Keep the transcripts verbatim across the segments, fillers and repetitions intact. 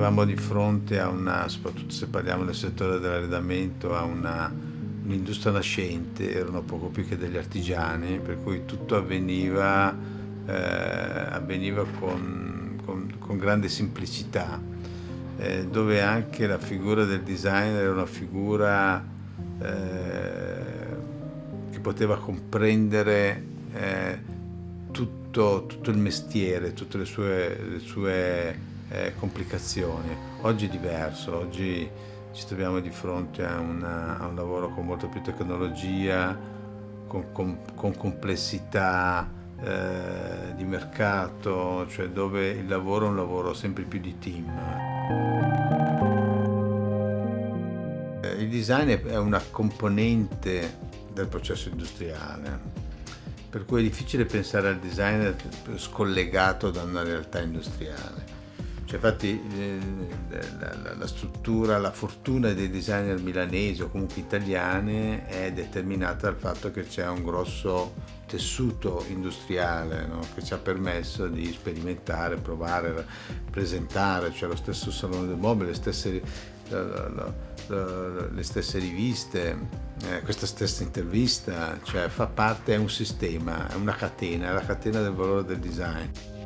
trovavamo di fronte a una, soprattutto se parliamo del settore dell'arredamento, a una, un'industria nascente, erano poco più che degli artigiani, per cui tutto avveniva, eh, avveniva con, con, con grande semplicità, eh, dove anche la figura del designer era una figura eh, che poteva comprendere eh, tutto, tutto il mestiere, tutte le sue, le sue eh, complicazioni. Oggi è diverso, oggi ci troviamo di fronte a, una, a un lavoro con molta più tecnologia, con, con, con complessità eh, di mercato, cioè dove il lavoro è un lavoro sempre più di team. Il design è una componente del processo industriale, per cui è difficile pensare al design scollegato da una realtà industriale. Cioè, infatti la, la, la struttura, la fortuna dei designer milanesi o comunque italiane è determinata dal fatto che c'è un grosso tessuto industriale, no? Che ci ha permesso di sperimentare, provare, presentare, cioè lo stesso Salone del Mobile, le stesse, la, la, la, le stesse riviste, eh, questa stessa intervista, cioè fa parte, è un sistema, è una catena, è la catena del valore del design.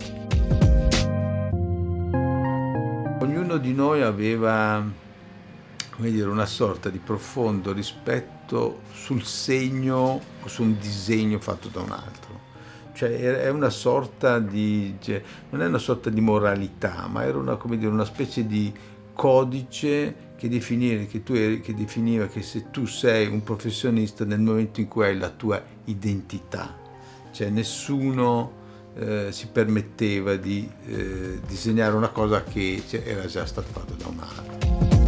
Ognuno di noi aveva, come dire, una sorta di profondo rispetto sul segno o su un disegno fatto da un altro. Cioè è una sorta di, cioè, non è una sorta di moralità, ma era una, come dire, una specie di codice che definiva che, tu eri, che definiva che se tu sei un professionista nel momento in cui hai la tua identità, cioè nessuno Eh, si permetteva di eh, disegnare una cosa che cioè, era già stata fatta da un altro.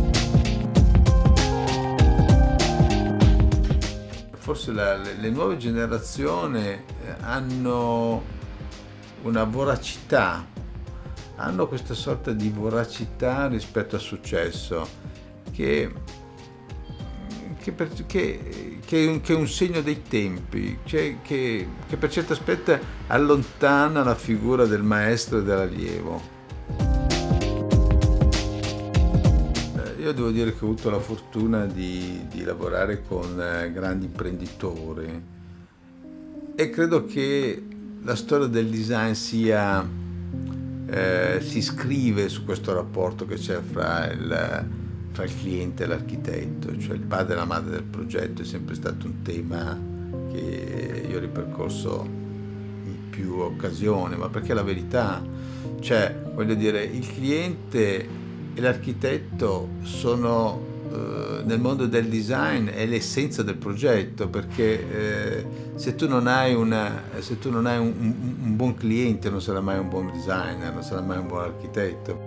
Forse la, le, le nuove generazioni eh, hanno una voracità, hanno questa sorta di voracità rispetto al successo che Che, per, che, che, è un, che è un segno dei tempi, cioè che, che per certi aspetti allontana la figura del maestro e dell'allievo. Io devo dire che ho avuto la fortuna di, di lavorare con grandi imprenditori e credo che la storia del design sia, eh, si iscrive su questo rapporto che c'è fra il fra il cliente e l'architetto, cioè il padre e la madre del progetto è sempre stato un tema che io ho ripercorso in più occasioni, ma perché è la verità, cioè voglio dire, il cliente e l'architetto sono eh, nel mondo del design è l'essenza del progetto, perché eh, se tu non hai, una, se tu non hai un, un, un buon cliente non sarai mai un buon designer, non sarai mai un buon architetto.